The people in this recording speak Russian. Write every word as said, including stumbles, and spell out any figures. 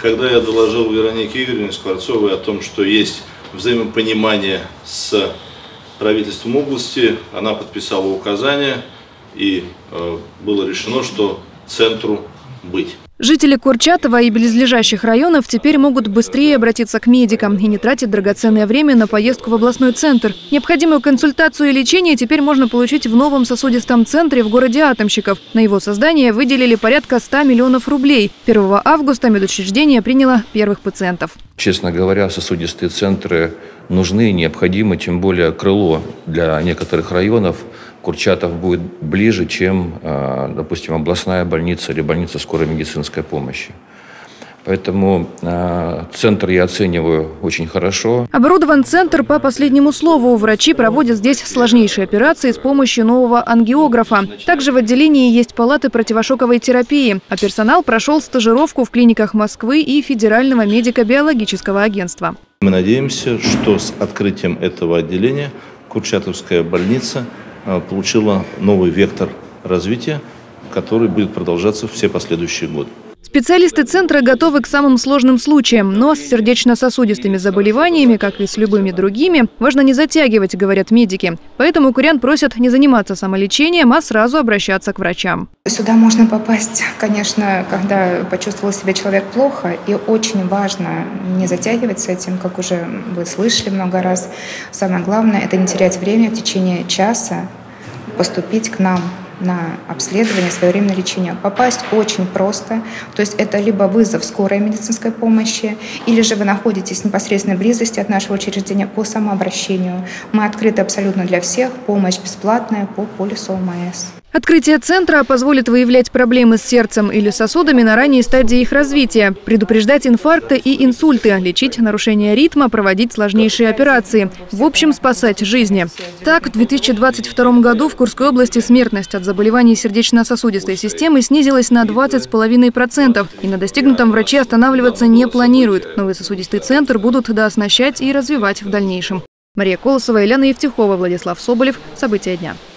когда я доложил Веронике Игоревне Скворцовой о том, что есть взаимопонимание с правительством области, она подписала указания, и э, было решено, что центру быть. Жители Курчатова и близлежащих районов теперь могут быстрее обратиться к медикам и не тратить драгоценное время на поездку в областной центр. Необходимую консультацию и лечение теперь можно получить в новом сосудистом центре в городе Атомщиков. На его создание выделили порядка ста миллионов рублей. первого августа медучреждение приняло первых пациентов. Честно говоря, сосудистые центры нужны и необходимы, тем более крыло для некоторых районов Курчатов будет ближе, чем, допустим, областная больница или больница скорой медицинской помощи. Поэтому э, центр я оцениваю очень хорошо. Оборудован центр по последнему слову. Врачи проводят здесь сложнейшие операции с помощью нового ангиографа. Также в отделении есть палаты противошоковой терапии. А персонал прошел стажировку в клиниках Москвы и Федерального медико-биологического агентства. Мы надеемся, что с открытием этого отделения Курчатовская больница э, получила новый вектор развития, который будет продолжаться все последующие годы. Специалисты центра готовы к самым сложным случаям, но с сердечно-сосудистыми заболеваниями, как и с любыми другими, важно не затягивать, говорят медики. Поэтому курян просят не заниматься самолечением, а сразу обращаться к врачам. Сюда можно попасть, конечно, когда почувствовал себя человек плохо, и очень важно не затягивать с этим, как уже вы слышали много раз. Самое главное – это не терять время, в течение часа поступить к нам на обследование, своевременное лечение. Попасть очень просто. То есть это либо вызов скорой медицинской помощи, или же вы находитесь в непосредственной близости от нашего учреждения по самообращению. Мы открыты абсолютно для всех. Помощь бесплатная по полису ОМС. Открытие центра позволит выявлять проблемы с сердцем или сосудами на ранней стадии их развития, предупреждать инфаркты и инсульты, лечить нарушения ритма, проводить сложнейшие операции. В общем, спасать жизни. Так, в две тысячи двадцать втором году в Курской области смертность от заболеваний сердечно-сосудистой системы снизилась на двадцать с половиной процентов. И на достигнутом врачи останавливаться не планируют. Новый сосудистый центр будут дооснащать и развивать в дальнейшем. Мария Колосова, Ильяна Евтихова, Владислав Соболев. События дня.